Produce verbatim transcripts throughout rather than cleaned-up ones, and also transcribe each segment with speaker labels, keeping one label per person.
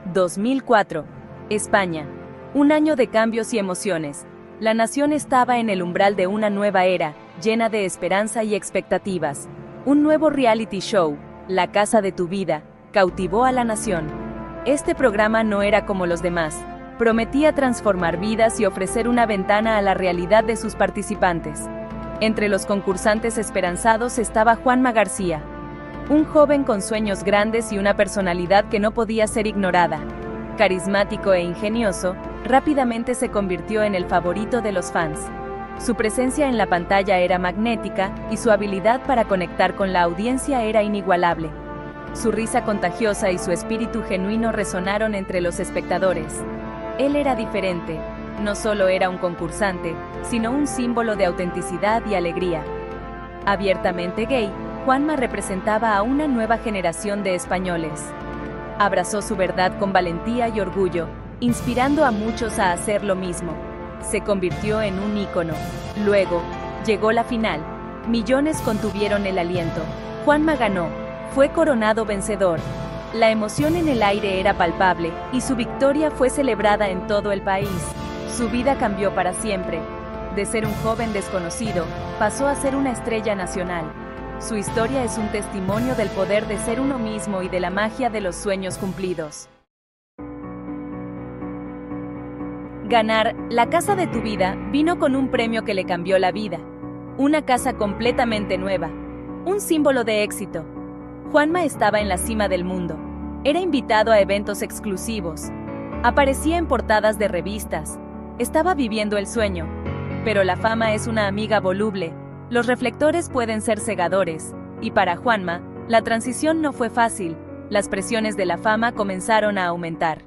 Speaker 1: dos mil cuatro. España. Un año de cambios y emociones. La nación estaba en el umbral de una nueva era, llena de esperanza y expectativas. Un nuevo reality show, La Casa de tu Vida, cautivó a la nación. Este programa no era como los demás. Prometía transformar vidas y ofrecer una ventana a la realidad de sus participantes. Entre los concursantes esperanzados estaba Juanma García, un joven con sueños grandes y una personalidad que no podía ser ignorada. Carismático e ingenioso, rápidamente se convirtió en el favorito de los fans. Su presencia en la pantalla era magnética y su habilidad para conectar con la audiencia era inigualable. Su risa contagiosa y su espíritu genuino resonaron entre los espectadores. Él era diferente, no solo era un concursante, sino un símbolo de autenticidad y alegría. Abiertamente gay, Juanma representaba a una nueva generación de españoles. Abrazó su verdad con valentía y orgullo, inspirando a muchos a hacer lo mismo. Se convirtió en un ícono. Luego, llegó la final. Millones contuvieron el aliento. Juanma ganó. Fue coronado vencedor. La emoción en el aire era palpable, y su victoria fue celebrada en todo el país. Su vida cambió para siempre. De ser un joven desconocido, pasó a ser una estrella nacional. Su historia es un testimonio del poder de ser uno mismo y de la magia de los sueños cumplidos. Ganar La Casa de tu Vida vino con un premio que le cambió la vida. Una casa completamente nueva. Un símbolo de éxito. Juanma estaba en la cima del mundo. Era invitado a eventos exclusivos. Aparecía en portadas de revistas. Estaba viviendo el sueño. Pero la fama es una amiga voluble. Los reflectores pueden ser cegadores. Y para Juanma, la transición no fue fácil. Las presiones de la fama comenzaron a aumentar.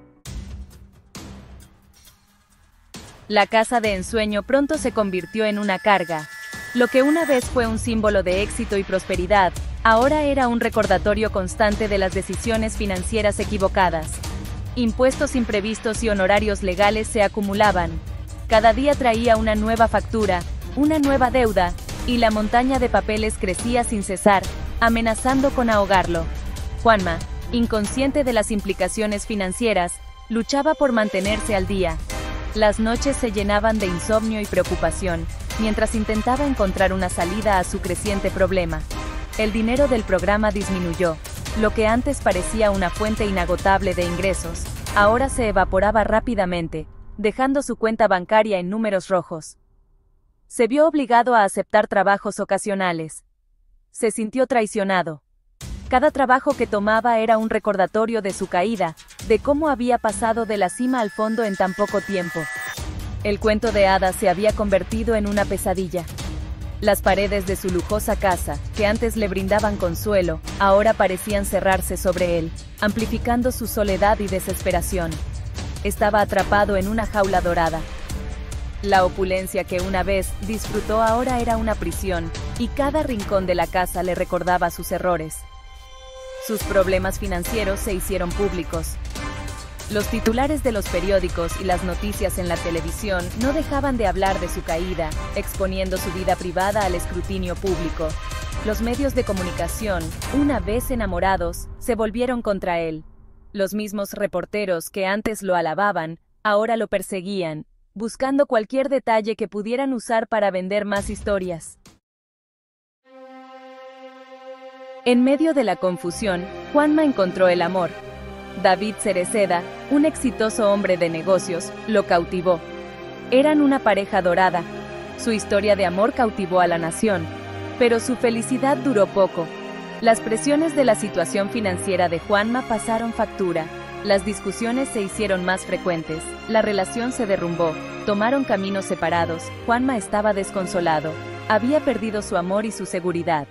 Speaker 1: La casa de ensueño pronto se convirtió en una carga. Lo que una vez fue un símbolo de éxito y prosperidad, ahora era un recordatorio constante de las decisiones financieras equivocadas. Impuestos imprevistos y honorarios legales se acumulaban. Cada día traía una nueva factura, una nueva deuda, y la montaña de papeles crecía sin cesar, amenazando con ahogarlo. Juanma, inconsciente de las implicaciones financieras, luchaba por mantenerse al día. Las noches se llenaban de insomnio y preocupación, mientras intentaba encontrar una salida a su creciente problema. El dinero del programa disminuyó. Lo que antes parecía una fuente inagotable de ingresos, ahora se evaporaba rápidamente, dejando su cuenta bancaria en números rojos. Se vio obligado a aceptar trabajos ocasionales. Se sintió traicionado. Cada trabajo que tomaba era un recordatorio de su caída, de cómo había pasado de la cima al fondo en tan poco tiempo. El cuento de hadas se había convertido en una pesadilla. Las paredes de su lujosa casa, que antes le brindaban consuelo, ahora parecían cerrarse sobre él, amplificando su soledad y desesperación. Estaba atrapado en una jaula dorada. La opulencia que una vez disfrutó ahora era una prisión, y cada rincón de la casa le recordaba sus errores. Sus problemas financieros se hicieron públicos. Los titulares de los periódicos y las noticias en la televisión no dejaban de hablar de su caída, exponiendo su vida privada al escrutinio público. Los medios de comunicación, una vez enamorados, se volvieron contra él. Los mismos reporteros que antes lo alababan, ahora lo perseguían, buscando cualquier detalle que pudieran usar para vender más historias. En medio de la confusión, Juanma encontró el amor. David Cereceda, un exitoso hombre de negocios, lo cautivó. Eran una pareja dorada. Su historia de amor cautivó a la nación, pero su felicidad duró poco. Las presiones de la situación financiera de Juanma pasaron factura. Las discusiones se hicieron más frecuentes, la relación se derrumbó, tomaron caminos separados. Juanma estaba desconsolado. Había perdido su amor y su seguridad.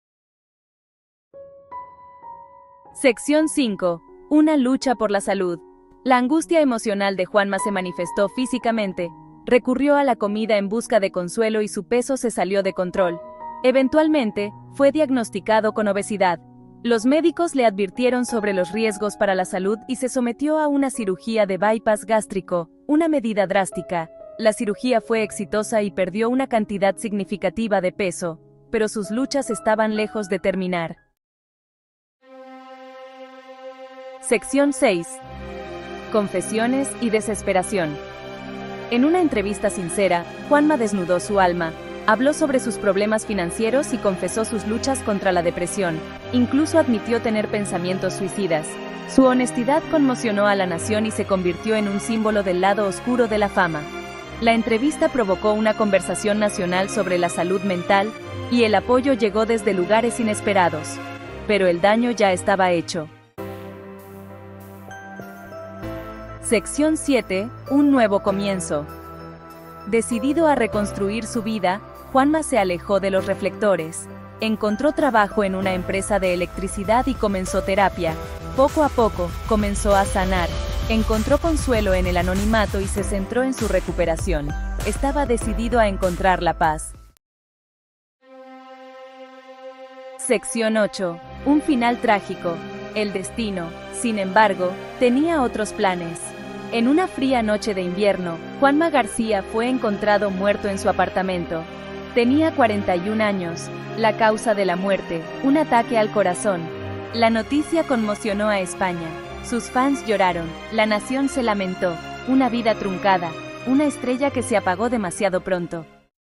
Speaker 1: Sección cinco. Una lucha por la salud. La angustia emocional de Juanma se manifestó físicamente. Recurrió a la comida en busca de consuelo y su peso se salió de control. Eventualmente, fue diagnosticado con obesidad. Los médicos le advirtieron sobre los riesgos para la salud y se sometió a una cirugía de bypass gástrico, una medida drástica. La cirugía fue exitosa y perdió una cantidad significativa de peso, pero sus luchas estaban lejos de terminar. Sección seis. confesiones y desesperación. En una entrevista sincera, Juanma desnudó su alma, habló sobre sus problemas financieros y confesó sus luchas contra la depresión, incluso admitió tener pensamientos suicidas. Su honestidad conmocionó a la nación y se convirtió en un símbolo del lado oscuro de la fama. La entrevista provocó una conversación nacional sobre la salud mental, y el apoyo llegó desde lugares inesperados. Pero el daño ya estaba hecho. Sección siete. Un nuevo comienzo. Decidido a reconstruir su vida, Juanma se alejó de los reflectores. Encontró trabajo en una empresa de electricidad y comenzó terapia. Poco a poco, comenzó a sanar. Encontró consuelo en el anonimato y se centró en su recuperación. Estaba decidido a encontrar la paz. Sección ocho. Un final trágico. El destino, sin embargo, tenía otros planes. En una fría noche de invierno, Juanma García fue encontrado muerto en su apartamento. Tenía cuarenta y un años. La causa de la muerte, un ataque al corazón. La noticia conmocionó a España. Sus fans lloraron, la nación se lamentó. Una vida truncada, una estrella que se apagó demasiado pronto.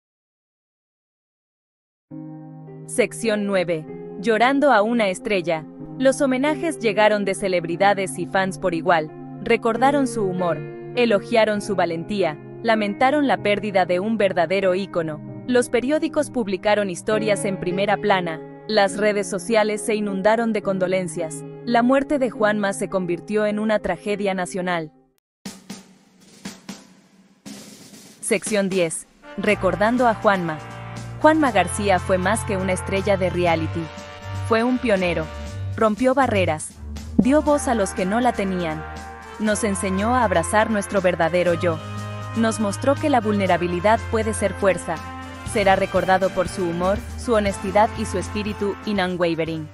Speaker 1: Sección nueve. Llorando a una estrella. Los homenajes llegaron de celebridades y fans por igual. Recordaron su humor, elogiaron su valentía, lamentaron la pérdida de un verdadero ícono. Los periódicos publicaron historias en primera plana, las redes sociales se inundaron de condolencias. La muerte de Juanma se convirtió en una tragedia nacional. Sección diez. Recordando a Juanma. Juanma García fue más que una estrella de reality. Fue un pionero. Rompió barreras. Dio voz a los que no la tenían. Nos enseñó a abrazar nuestro verdadero yo. Nos mostró que la vulnerabilidad puede ser fuerza. Será recordado por su humor, su honestidad y su espíritu unwavering.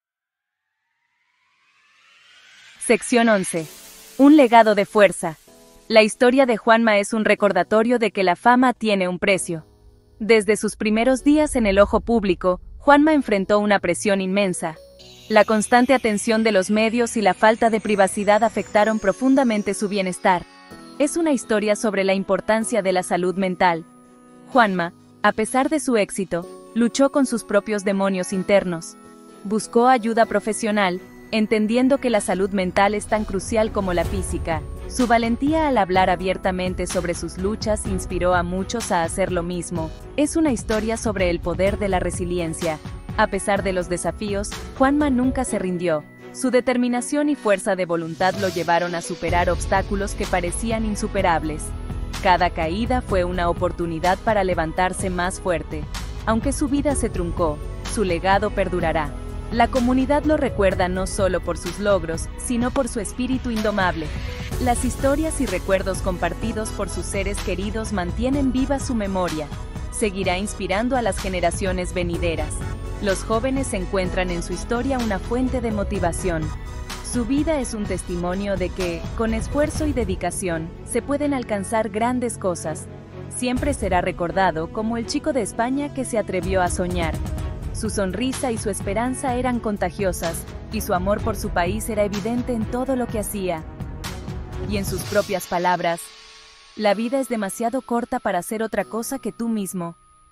Speaker 1: Sección once. Un legado de fuerza. La historia de Juanma es un recordatorio de que la fama tiene un precio. Desde sus primeros días en el ojo público, Juanma enfrentó una presión inmensa. La constante atención de los medios y la falta de privacidad afectaron profundamente su bienestar. Es una historia sobre la importancia de la salud mental. Juanma, a pesar de su éxito, luchó con sus propios demonios internos. Buscó ayuda profesional, entendiendo que la salud mental es tan crucial como la física. Su valentía al hablar abiertamente sobre sus luchas inspiró a muchos a hacer lo mismo. Es una historia sobre el poder de la resiliencia. A pesar de los desafíos, Juanma nunca se rindió. Su determinación y fuerza de voluntad lo llevaron a superar obstáculos que parecían insuperables. Cada caída fue una oportunidad para levantarse más fuerte. Aunque su vida se truncó, su legado perdurará. La comunidad lo recuerda no solo por sus logros, sino por su espíritu indomable. Las historias y recuerdos compartidos por sus seres queridos mantienen viva su memoria. Seguirá inspirando a las generaciones venideras. Los jóvenes encuentran en su historia una fuente de motivación. Su vida es un testimonio de que, con esfuerzo y dedicación, se pueden alcanzar grandes cosas. Siempre será recordado como el chico de España que se atrevió a soñar. Su sonrisa y su esperanza eran contagiosas, y su amor por su país era evidente en todo lo que hacía. Y en sus propias palabras, la vida es demasiado corta para hacer otra cosa que tú mismo.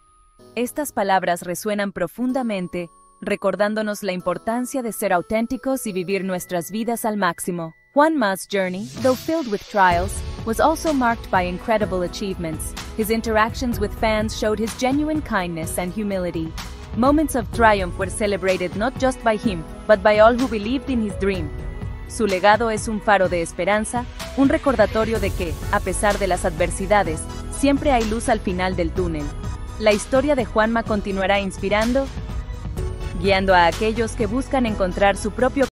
Speaker 1: Estas palabras resuenan profundamente, recordándonos la importancia de ser auténticos y vivir nuestras vidas al máximo. Juanma's journey, though filled with trials, was also marked by incredible achievements. His interactions with fans showed his genuine kindness and humility. Moments of triumph were celebrated not just by him, but by all who believed in his dream. Su legado es un faro de esperanza, un recordatorio de que, a pesar de las adversidades, siempre hay luz al final del túnel. La historia de Juanma continuará inspirando, guiando a aquellos que buscan encontrar su propio